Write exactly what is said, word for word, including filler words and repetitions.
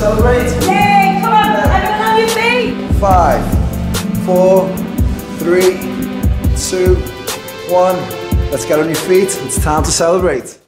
celebrate? Yay! Come on, everyone on your feet! Five, four, three, two, one. Let's get on your feet. It's time to celebrate.